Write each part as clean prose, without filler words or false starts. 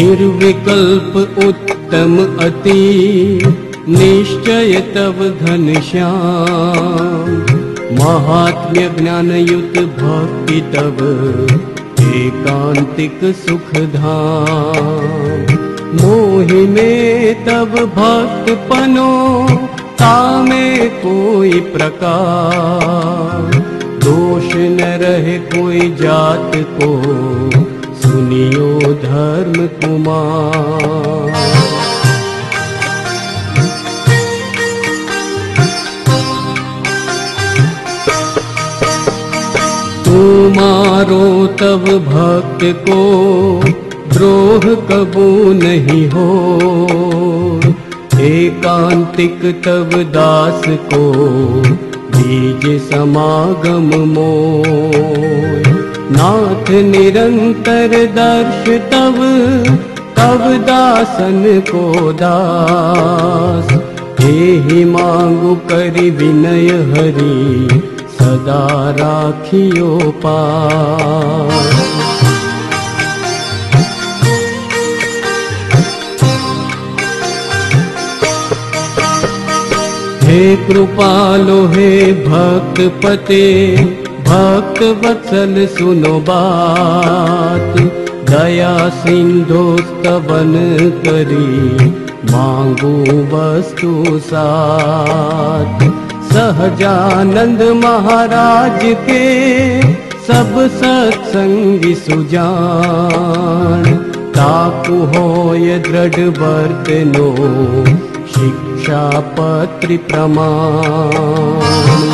निर्विकल्प उत्तम अति निश्चय तव घनश्याम। महात्म्य ज्ञान युत भक्ति तव एकांतिक सुख धाम। मोहि में तब भक्त पनो तामे कोई प्रकार। दोष न रहे कोई जात को सुनियो धर्म कुमार। तुम्हारो तब भक्त को द्रोह कबू नहीं हो। एकांतिक तब दास को बीज समागम मोय। नाथ निरंतर दर्श तब दासन को दास। एहि मांगु करि विनय हरि सदा राखियो पास। हे कृपालो हे भक्त पते भक्त वत्सल सुनो बात। दया सिंधु स्तवन करी मांगू वस्तु साथ। सहजानंद महाराज के सब सत्संगी सुजान। ताकु होय दृढ़ वर्तनो शिक्षा पत्र प्रमाण।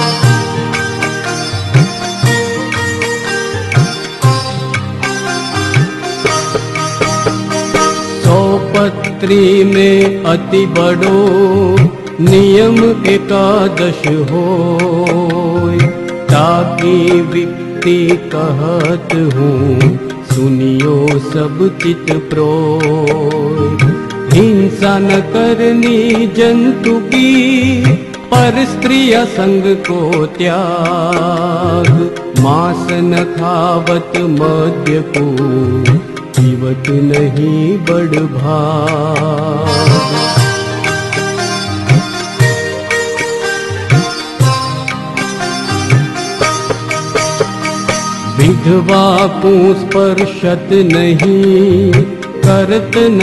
सौ पत्री में अति बड़ो नियम एकादश होय। ताकि विक्ति कहत हूँ सुनियो सब चित प्रोय। हिंसा न करनी जंतु की पर स्त्री असंग को त्याग। मांस न खावत मद्य को पीवत नहीं बड़ भाग। विधवा को स्पर्शत नहीं करत न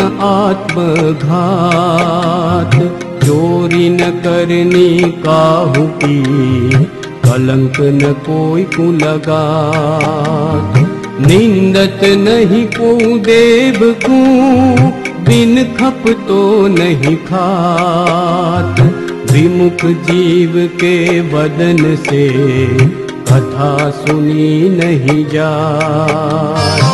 आत्मघात। चोरी न करनी काहू की कलंक न कोई को लगात। निंदत नहीं को देव को बिन खप तो नहीं खात। विमुख जीव के वदन से कथा सुनी नहीं जात।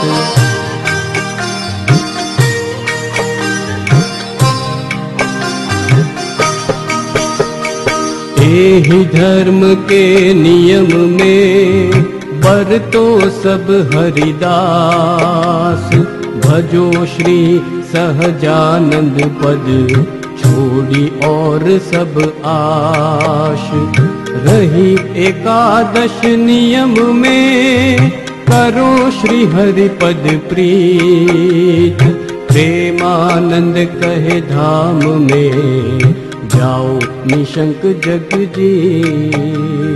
एहि धर्म के नियम में बरतो सब हरिदास। भजो श्री सहजानंद पद छोड़ी और सब आश। रही एकादश नियम में करो श्री हरि पद प्रीत। प्रेमानंद कहे धाम में जाओ निशंक जग जी।